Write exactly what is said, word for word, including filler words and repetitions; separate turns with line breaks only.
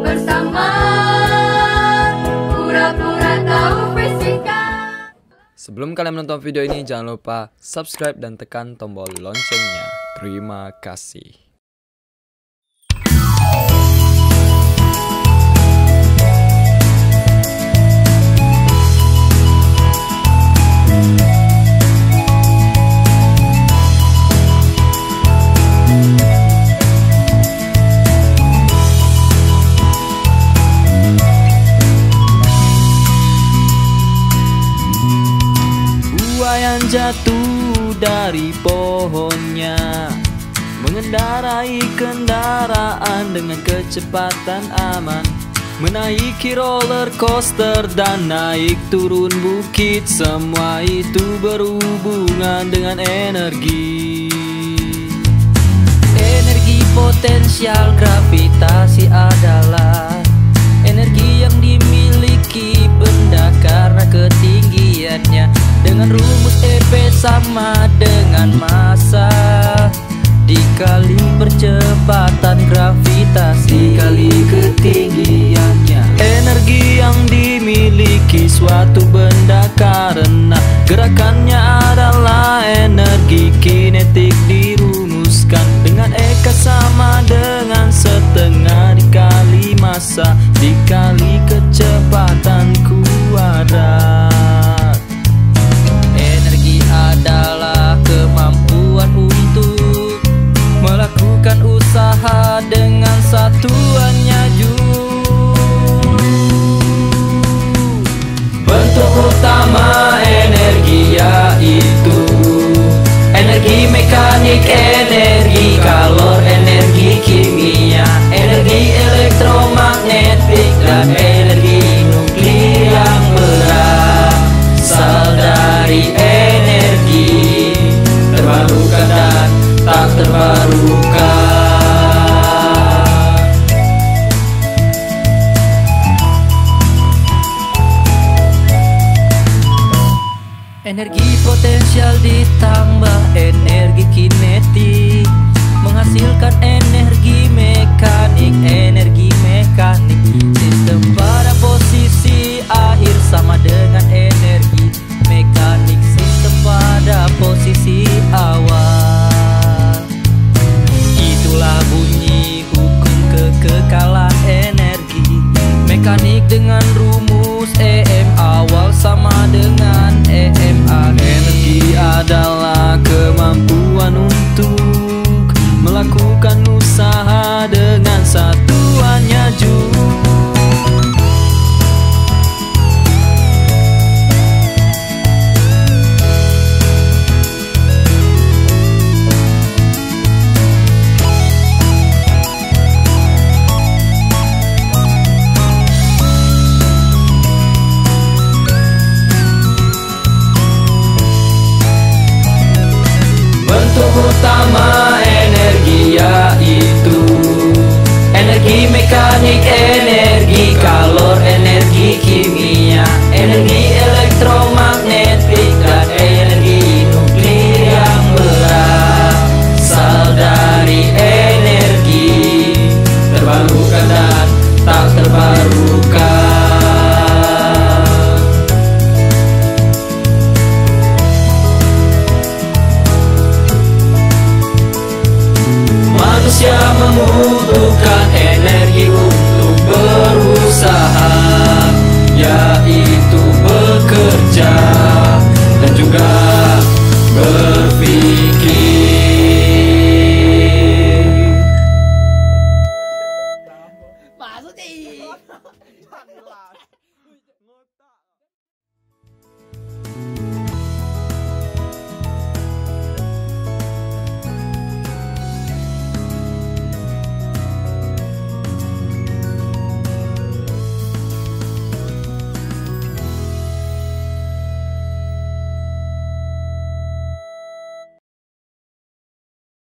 bersama pura-pura tahu fisika.
Sebelum kalian menonton video ini, jangan lupa subscribe dan tekan tombol loncengnya. Terima kasih. Yang jatuh dari pohonnya, mengendarai kendaraan dengan kecepatan aman, menaiki roller coaster dan naik turun bukit. Semua itu berhubungan dengan energi. Energi potensial gravitasi adalah energi yang dimiliki benda karena ketinggiannya. Dengan rumus E P sama dengan massa dikali percepatan gravitasi dikali ketinggiannya. Energi yang dimiliki suatu benda karena gerakannya adalah energi kinetik dirumuskan dengan Eka sama dengan setengah dikali massa dikali kecepatan kuadrat. Adalah kemampuan untuk melakukan usaha dengan satuannya joule. Bentuk utama energi yaitu energi mekanik, energi kalor, energi kimia, energi elektromagnetik, dan energi nuklir yang berasal dari energi terbarukan dan tak terbarukan. Energi potensial ditambah energi kinetik menghasilkan energi mekanik. Energi mekanik sistem pada posisi akhir sama dengan energi mekanik sistem pada posisi awal. Itulah bunyi hukum kekekalan energi mekanik dengan rumus E M awal sama dengan E M akhir. Energi adalah kemampuan untuk melakukan usaha dengan satuannya joule. Utama energi yaitu energi mekanik, energi kalor, energi kimia, energi